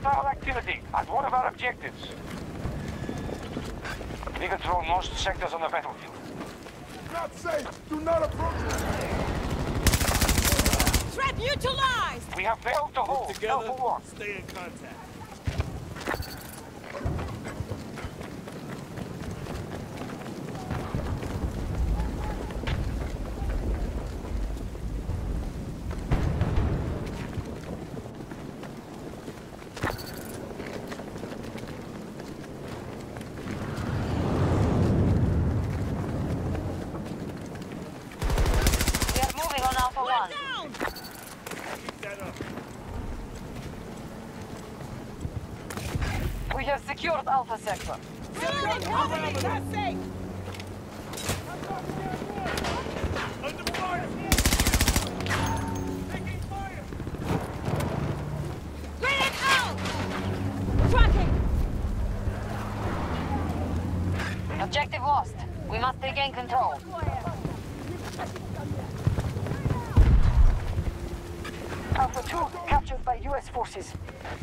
hostile activity at one of our objectives. We control most sectors on the battlefield. Not safe! Do not approach it! Threat neutralized! We have failed to hold Together, Alpha 1. stay in contact. We have secured Alpha Sector. Under fire! Taking fire! Grenade out! Tracking! Objective lost. We must regain control. Alpha 2 captured by US forces.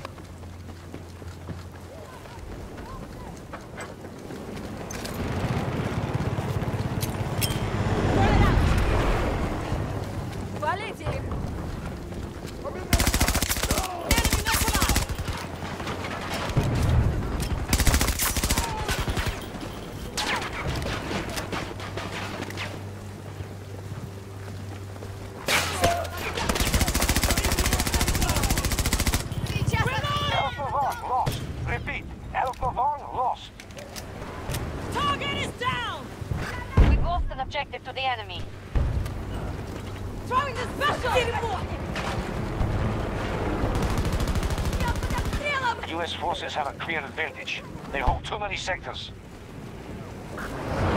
Objective to the enemy. Throwing the special! US forces have a clear advantage. They hold too many sectors.